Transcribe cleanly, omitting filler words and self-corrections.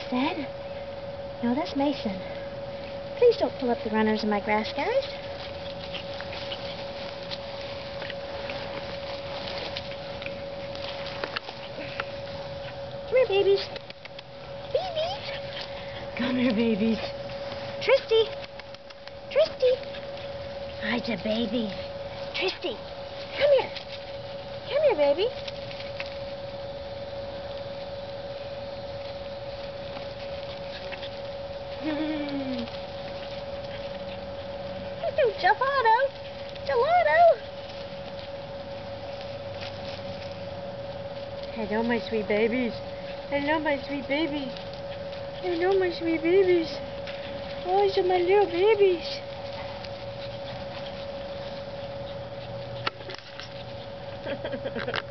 Dad? No, that's Mason. Please don't pull up the runners in my grass, guys. Come here, babies. Babies! Come here, babies. Tristy! Tristy! Hi to babies. Tristy, come here. Come here, baby. Gelato! Gelato! Hello, my sweet babies. Hello, my sweet babies. Hello, my sweet babies. Oh, these are my little babies.